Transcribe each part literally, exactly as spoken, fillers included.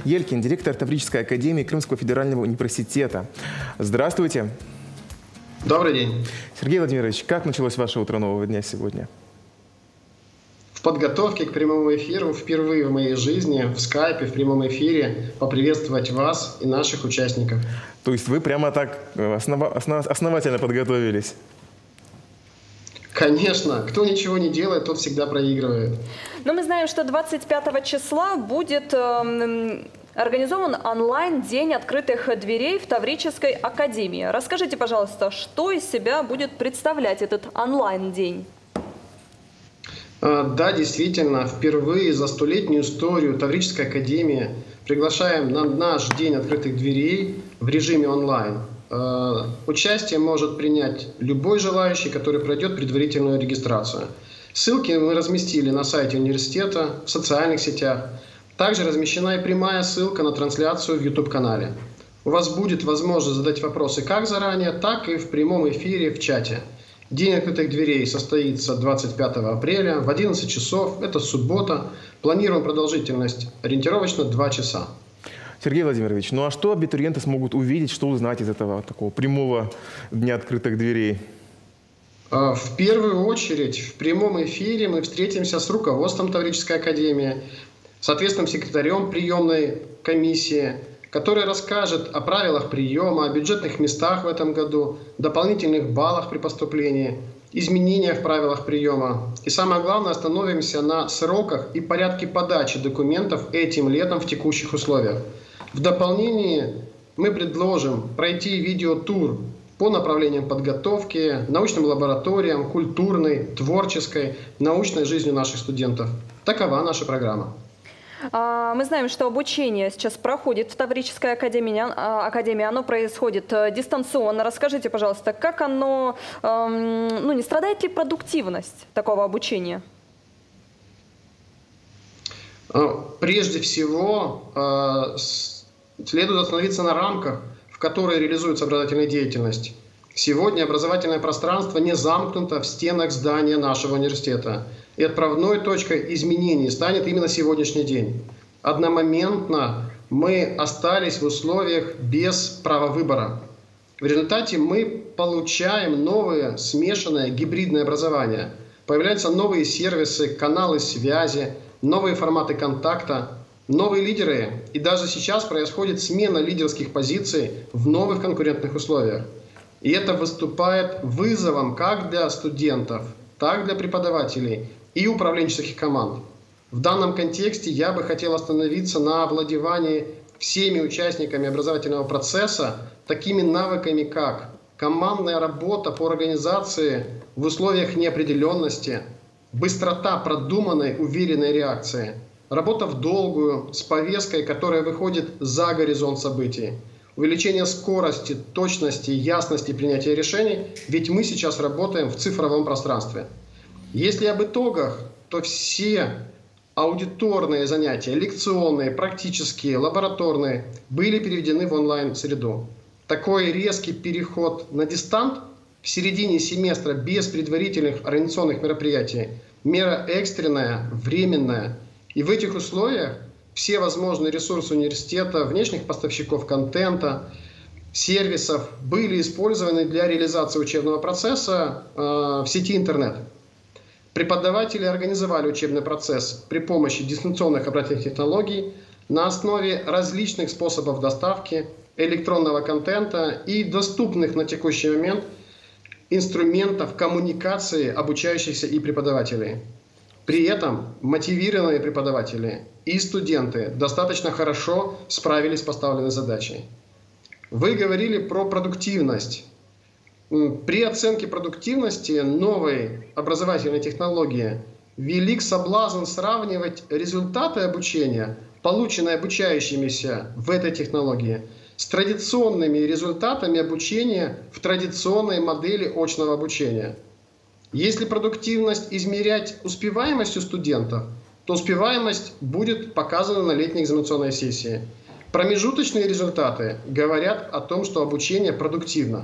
Елькин, директор Таврической академии Крымского федерального университета. Здравствуйте. Добрый день. Сергей Владимирович, как началось ваше утро нового дня сегодня? В подготовке к прямому эфиру впервые в моей жизни в скайпе, в прямом эфире поприветствовать вас и наших участников. То есть вы прямо так основа основ основательно подготовились? Конечно. Кто ничего не делает, тот всегда проигрывает. Но мы знаем, что двадцать пятого числа будет э, организован онлайн-день открытых дверей в Таврической академии. Расскажите, пожалуйста, что из себя будет представлять этот онлайн-день? Да, действительно, впервые за столетнюю историю Таврической академии приглашаем на наш день открытых дверей в режиме онлайн. Участие может принять любой желающий, который пройдет предварительную регистрацию. Ссылки мы разместили на сайте университета, в социальных сетях. Также размещена и прямая ссылка на трансляцию в ютуб-канале. У вас будет возможность задать вопросы как заранее, так и в прямом эфире в чате. День открытых дверей состоится двадцать пятого апреля в одиннадцать часов. Это суббота. Планируем продолжительность ориентировочно два часа. Сергей Владимирович, ну а что абитуриенты смогут увидеть, что узнать из этого такого прямого дня открытых дверей? В первую очередь в прямом эфире мы встретимся с руководством Таврической академии, соответственным секретарем приемной комиссии, который расскажет о правилах приема, о бюджетных местах в этом году, дополнительных баллах при поступлении, изменениях в правилах приема. И самое главное, остановимся на сроках и порядке подачи документов этим летом в текущих условиях. В дополнение мы предложим пройти видеотур по направлениям подготовки, научным лабораториям, культурной, творческой, научной жизнью наших студентов. Такова наша программа. Мы знаем, что обучение сейчас проходит в Таврической академии, академии. Оно происходит дистанционно. Расскажите, пожалуйста, как оно, ну, не страдает ли продуктивность такого обучения? Прежде всего, следует остановиться на рамках, в которые реализуется образовательная деятельность. Сегодня образовательное пространство не замкнуто в стенах здания нашего университета. И отправной точкой изменений станет именно сегодняшний день. Одномоментно мы остались в условиях без права выбора. В результате мы получаем новое смешанное гибридное образование. Появляются новые сервисы, каналы связи, новые форматы контакта, новые лидеры. И даже сейчас происходит смена лидерских позиций в новых конкурентных условиях. И это выступает вызовом как для студентов, так и для преподавателей и управленческих команд. В данном контексте я бы хотел остановиться на овладевании всеми участниками образовательного процесса такими навыками, как командная работа по организации в условиях неопределенности, быстрота продуманной, уверенной реакции, работа в долгую, с повесткой, которая выходит за горизонт событий, увеличение скорости, точности, ясности принятия решений, ведь мы сейчас работаем в цифровом пространстве. Если об итогах, то все аудиторные занятия, лекционные, практические, лабораторные, были переведены в онлайн-среду. Такой резкий переход на дистант в середине семестра без предварительных организационных мероприятий – мера экстренная, временная. И в этих условиях все возможные ресурсы университета, внешних поставщиков контента, сервисов были использованы для реализации учебного процесса э, в сети интернет. Преподаватели организовали учебный процесс при помощи дистанционных образовательных технологий на основе различных способов доставки, электронного контента и доступных на текущий момент инструментов коммуникации обучающихся и преподавателей. При этом мотивированные преподаватели и студенты достаточно хорошо справились с поставленной задачей. Вы говорили про продуктивность. При оценке продуктивности новой образовательной технологии велик соблазн сравнивать результаты обучения, полученные обучающимися в этой технологии, с традиционными результатами обучения в традиционной модели очного обучения. Если продуктивность измерять успеваемостью студентов, то успеваемость будет показана на летней экзаменационной сессии. Промежуточные результаты говорят о том, что обучение продуктивно.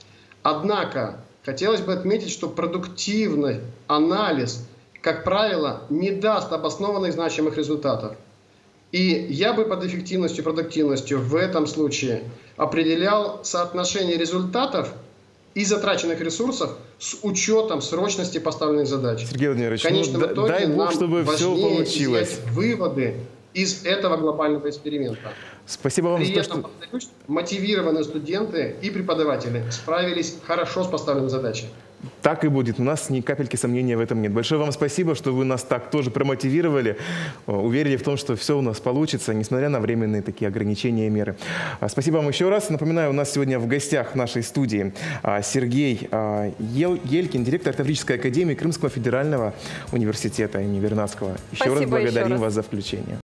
Однако, хотелось бы отметить, что продуктивный анализ, как правило, не даст обоснованных значимых результатов. И я бы под эффективностью и продуктивностью в этом случае определял соотношение результатов и затраченных ресурсов с учетом срочности поставленных задач. Сергей Владимирович, в конечном ну, итоге дай Бог, нам чтобы все важнее получилось. сделать выводы из этого глобального эксперимента. Спасибо вам При за то, этом, что... повторюсь, мотивированные студенты и преподаватели справились хорошо с поставленной задачей. Так и будет. У нас ни капельки сомнения в этом нет. Большое вам спасибо, что вы нас так тоже промотивировали, уверили в том, что все у нас получится, несмотря на временные такие ограничения и меры. Спасибо вам еще раз. Напоминаю, у нас сегодня в гостях в нашей студии Сергей Елькин, директор Таврической академии Крымского федерального университета имени Вернадского. Еще Спасибо раз благодарим еще раз. вас за включение.